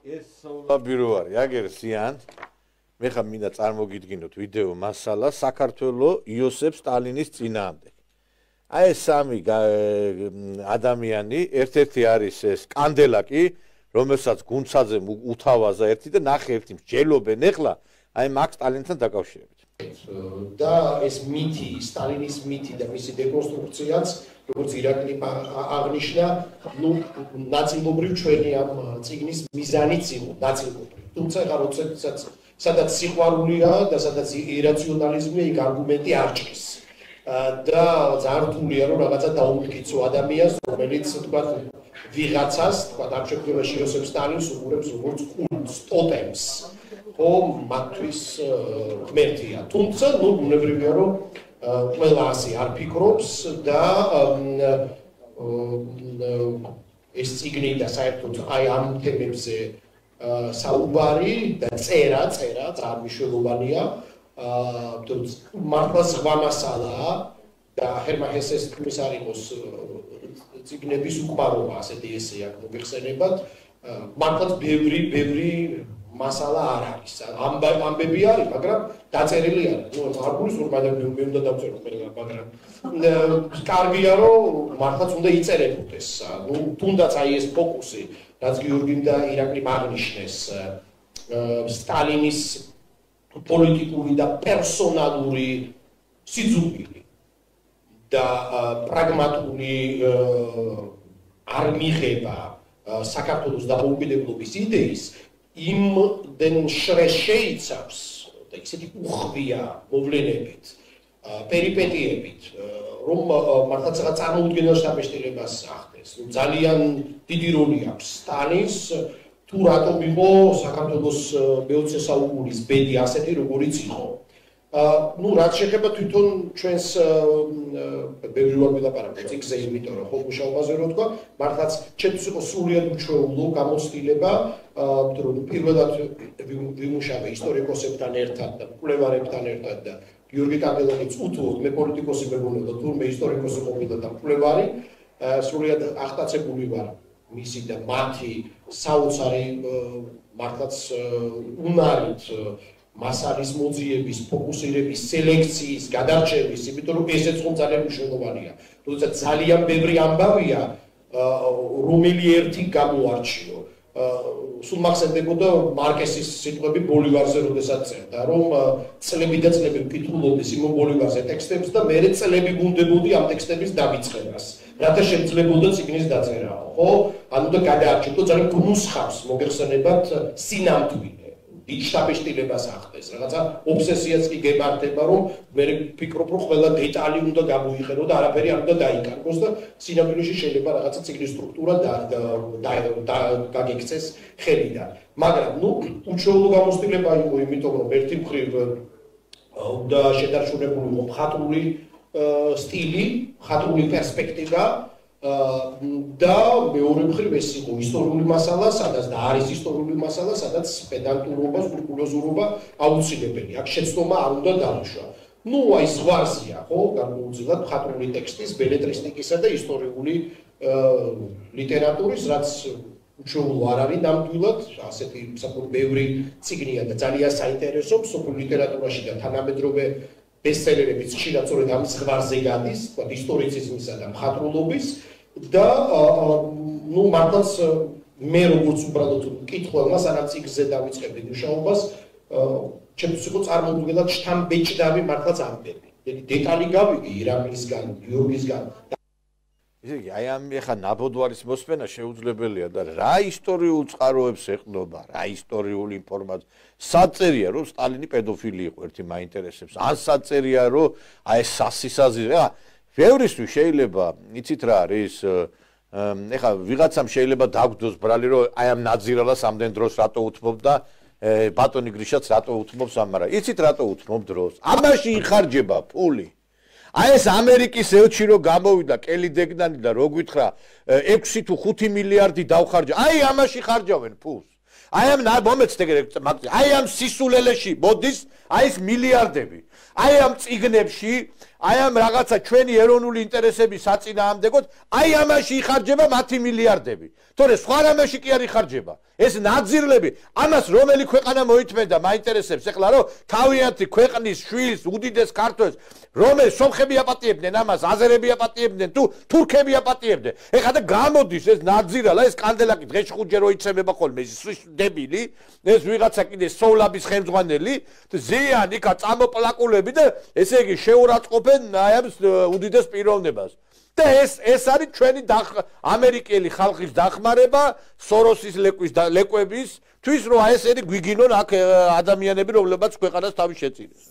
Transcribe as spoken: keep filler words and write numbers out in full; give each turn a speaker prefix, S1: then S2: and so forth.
S1: ეს სოვლაბირო არის, აგერ სიან. მე ხა მინდა წარმოგიდგინოთ ვიდეო მასალა საქართველოს იოსებ სტალინის წინააღმდეგ. აი ეს სამი ადამიანი, ერთ-ერთი არის ეს კანდელაკი, რომელსაც გუნცაძე უთავაზა ერთი და ნახე ერთი მსჯელობენ ეხლა აი მაქს სტალინთან დაკავშირებით.
S2: და ეს მითი, სტალინის მითი და მისი დეკონსტრუქციაც, როგორც ირაკლი აღნიშნა, ნუ ნაწილობრივ ჩვენი ამ წიგნის მიზანიც იყო, ნაწილობრივ. თუმცა ეხლა როდესაც სადაც სიყვარულია და სადაც ირაციონალიზმია, იქ არგუმენტი არ ჭრის. და ძალიან რთულია რომ რაღაცა დაუმტკიცო ადამიანს, რომელიც თქვა ვიღაცას, თქვა ამ შემთხვევაში იოსებ სტალინს უყურებს როგორც კულტს, ტოტემს. ხო, მათთვის ღმერთია. თუმცა, ნუ ბუნებრივია რომ ყველა ასე არ ფიქრობს და ეს წიგნი და საერთოდ აი ამ თემებზე საუბარი და წერა, წერა ძალიან მნიშვნელოვანია. მართლა სხვა მასალაა და ჰერმან ჰესეს თქმის არ იყოს წიგნების უკმარობა, ასეთი ესე აქ მოგეხსენებათ. მართლაც ბევრი, ბევრი მასალა არ არის. ამბები არის, მაგრამ დაწერილი არის. ნუ არ გულისხმობ, მაგრამ მე უნდა დავწერო, მაგრამ კარგია რომ მართლაც უნდა იწერებოდეს. ნუ თუნდაც აი ეს ფოკუსი, რაც გიორგიმ და ირაკლიმ აღნიშნეს, სტალინის პოლიტიკური და პერსონალური სიძულვილი და პრაგმატული არ მიღება საქართველოს დამოუკიდებლობის იდეის იმდენ შრეს შეიცავს და ისეთი უხვია მოვლენებით, პერიპეტიებით, რომ მართლაც რაღაც წარმოუდგენელ შთაბეჭდილებას ახდენს. ძალიან დიდი როლი აქვს სტალინს თუ რატომ იყო საქართველოს მეოცე საუკუნის ბედი ასეთი, როგორიც იყო. ნუ რაც შეეხება თვითონ ჩვენს ბევრი ვარ ვილაპარაკე წიგნზე, იმიტომ რომ ხო მუშაობაზე რო თქვა, მართლაც ჩემთვის იყო სრულიად უჩვეულო გამოცდილება, რომ პირველად ვიმუშავე ისტორიკოსებთან ერთად და მკვლევარებთან ერთად და გიორგი კანდელაკიც უთუოდ მე პოლიტიკოსი მეგონება, თურმე ისტორიკოსი ყოფილა და მკვლევარი, სრულიად აღტაცებული ვარ მისი და მათი საოცარი მართლაც უნარით მასალის მოძიების, ფოკუსირების, სელექციის, გადარჩევის, იმიტომ რომ ესეც ხომ ძალიან მნიშვნელოვანია. როდესაც ძალიან ბევრი ამბავია, რომელი ერთი გამოარჩიო. სულ მახსენდებოდა მარკესის სიტყვები ბოლივარზე, როდესაც წერდა, რომ წლები და წლები ვკითხულობდეს იმ ბოლივარზე ტექსტებს და მერე წლები გუნდებოდი ამ ტექსტების დამიწყებას. რათა შემძლებოდა წიგნის დაწერა, ხო? ანუ და გადაარჩეთო ძალიან გნუსხავს მოგეხსენებათ სინამდვილე. შთაბეჭდილებას ახდენს, რაღაცა ობსესიაც კი გემართება, რომ მე ვფიქრობ, რომ ყველა დეტალი უნდა გამოიყენო და არაფერი არ უნდა დაიკარგოს და სინამდვილეში შეიძლება რაღაცა ციგნის სტრუქტურა გაგიქცეს ხელიდან. მაგრამ, ნუ, უჩვეულო გამოცდილება იყო, იმიტომ რომ ერთი მხრივ უნდა შედარჩუნებულიყო მხატვრული სტილი, მხატვრული პერსპექტივა და მეორე მხრივ ეს იყო ისტორიული მასალა, სადაც და არის ისტორიული მასალა, სადაც პედანტურობა, სკრუპულოზურობა აუცილებელი. აქ შეცდომა არ უნდა დაუშვა. ნუ აი ზღვარზია, ხო, გარკვეულწილად მხატვრული ტექსტის, ბელეტრისტიკისა და ისტორიული ლიტერატურის, რაც უჩვეულო არ არის ნამდვილად, ასეთი საკუთრივ ბევრი წიგნია და ძალიან საინტერესო სოფლიო ლიტერატურაში და თანამედროვე ბესტსელერებიც ხშირად სწორედ ამ ზღვარზე გადის, თქვა ისტორიციზმისა და მხატვრულობის და ნუ მართლაც მე როგორც უბრალოდ მკითხველმა სანამ წიგნზე დავიწყებდი მუშაობას, ჩემთვის იყო წარმოუდგენლად შთამბეჭდავი მართლაც ამბები. დეტალი გავიგე ირაკლისგან, გიორგისგან.
S1: ისე იგი, აი ამ ეხა ნაბოდვარის მოსმენა შეუძლებელია და რა ისტორიულ წყაროებს ეყნობა, რა ისტორიული ინფორმაცია. საწერია რომ სტალინი პედოფილი იყო, ერთი მაინტერესებს. ან საწერია რომ აი ეს სასისაზი, რა, ბევრისთვის შეიძლება, იცით რა არის, ეხა ვიღაცამ შეიძლება დაგვდოს ბრალი რომ აი ამ ნაძირალას ამდენ დროს რატო უთმობდა ბატონი გრიშაც რატო უთმობს ამ, მაგრამ იცით რატო უთმობ დროს? ამაში იხარჯება ფული. აი ეს ამერიკის ელჩი რო გამოვიდა კელი დეგნანი და რო გითხრა ექვსი თუ ხუთი მილიარდი დავხარჯა, აი ამაში ხარჯავენ ფულს. აი ამ მომეც ეგრე აი ამ სისულელეში მოდის აი ეს მილიარდები. აი ამ წიგნებში, აი ამ რაღაცა ჩვენი ეროვნული ინტერესების საწინააღმდეგოდ, აი ამაში იხარჯება მათი მილიარდები. თორე სხვა რამეში კი არ იხარჯება. ეს ნაძირლები, ამას რომელი ქვეყანა მოითმენდა მაინტერესებს ეხლა რომ თავიანთი ქვეყნის შვილს, უდიდეს ქართველს, რომელი სომხები აპატიებდნენ ამას, აზერები აპატიებდნენ თუ თურქები აპატიებდნენ. ეხლა და გამოდის ეს ნაძირალა, ეს კანდელაკი დღეში ხუთჯერ ოიცემება ხოლმე, ეს დებილი, ეს ვიღაცა კიდე სოვლაბის ხელმძღვანელი, ზიან იქა წამოპლაკულები და ესე იგი შეურაცხყოფენ აი ამ უდიდეს პიროვნებას. და ეს ეს არის ჩვენი ამერიკელი ხალხის დახმარება სოროსის ლეკვის და ლეკვების თვის რომ აი ესენი გვიგინონ აქ ადამიანები რომლებაც ქვეყანას თავი შეწირეს.